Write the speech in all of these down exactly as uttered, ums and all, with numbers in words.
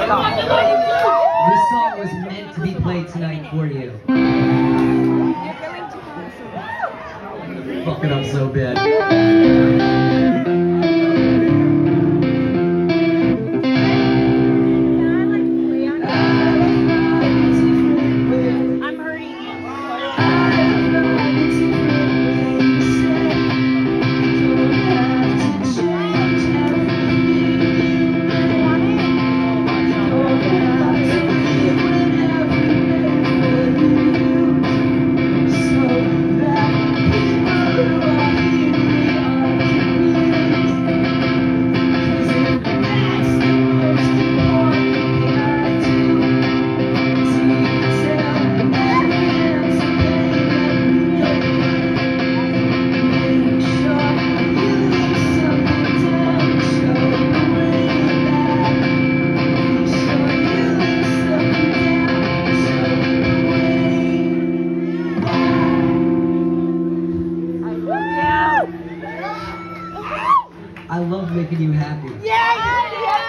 This song was meant to be played tonight for you. Fuck it up so bad. I love making you happy. Yeah, yeah,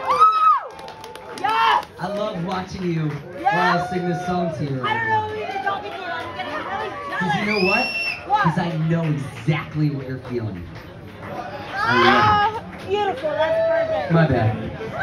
yeah. I love watching you while I sing this song to you. I don't know who you're talking to. I'm getting really jealous. Because you know what? What? Because I know exactly what you're feeling. Ah, beautiful. That's perfect. My bad.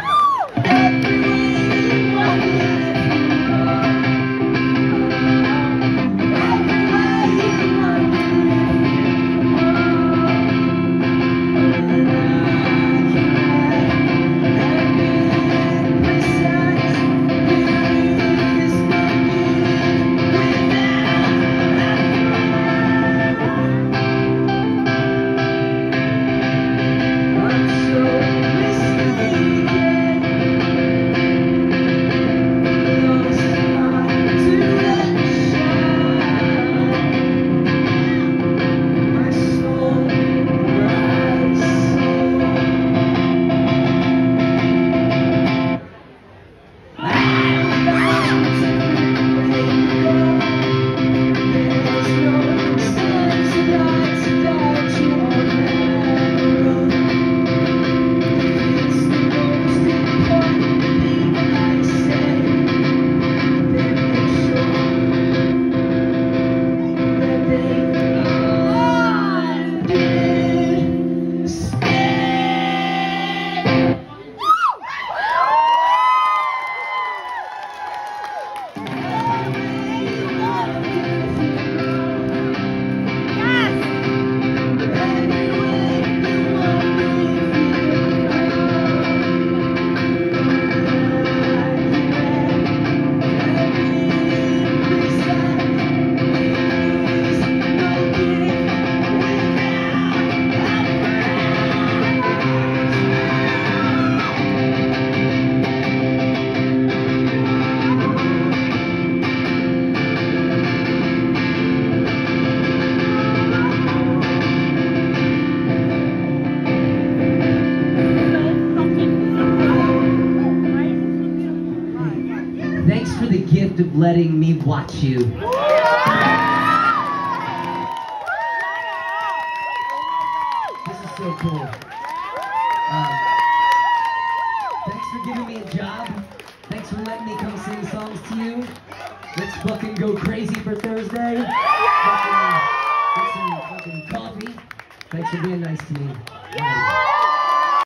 Thanks for the gift of letting me watch you. This is so cool. Um, thanks for giving me a job. Thanks for letting me come sing songs to you. Let's fucking go crazy for Thursday. Fucking, get some fucking coffee. Thanks for being nice to me.